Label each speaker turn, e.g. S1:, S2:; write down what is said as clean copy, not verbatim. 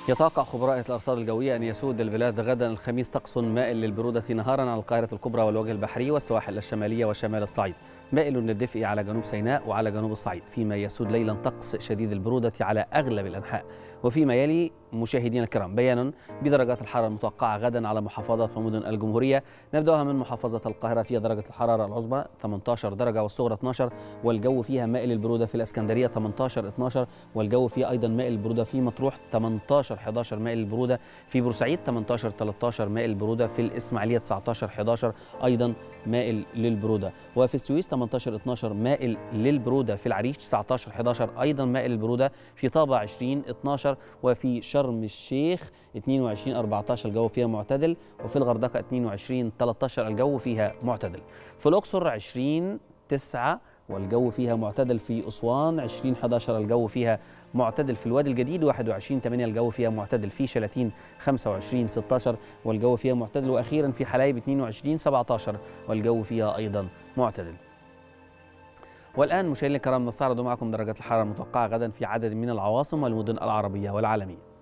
S1: يتوقع خبراء الأرصاد الجوية أن يسود البلاد غدا الخميس طقس مائل للبرودة نهارا على القاهرة الكبرى والوجه البحري والسواحل الشمالية وشمال الصعيد، مائل للدفء على جنوب سيناء وعلى جنوب الصعيد، فيما يسود ليلا طقس شديد البرودة على أغلب الأنحاء. وفيما يلي مشاهدينا الكرام بيان بدرجات الحرارة المتوقعة غدا على محافظات ومدن الجمهورية. نبدأها من محافظة القاهرة، فيها درجة الحرارة العظمى 18 درجة والصغرى 12، والجو فيها مائل البرودة. في الإسكندرية 18 12، والجو فيها أيضا مائل البرودة. في مطروح 18 11 مائل البرودة. في بورسعيد 18 13 مائل البرودة. في الإسماعيلية 19 11 أيضا مائل للبرودة. وفي السويس 18 12 مائل للبرودة. في العريش 19 11 أيضا مائل البرودة. في طابة 20 12، وفي شرم الشيخ 22 14 الجو فيها معتدل. وفي الغردقة 22 13 الجو فيها معتدل. في الأقصر 20 9 والجو فيها معتدل. في أسوان 20 11 الجو فيها معتدل. في الوادي الجديد 21 8 الجو فيها معتدل. في شلاتين 25 16 والجو فيها معتدل. وأخيرا في حلايب 22 17 والجو فيها أيضا معتدل. والآن مشاهدينا الكرام نستعرض معكم درجات الحرارة المتوقعة غدا في عدد من العواصم والمدن العربية والعالمية.